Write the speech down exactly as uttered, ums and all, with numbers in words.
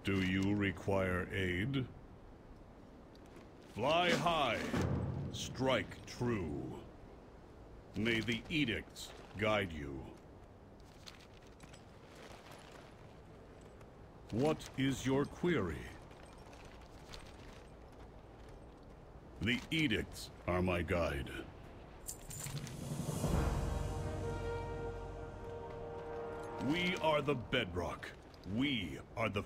Do you require aid? Fly high, strike true. May the edicts guide you. What is your query? The edicts are my guide. We are the bedrock. We are the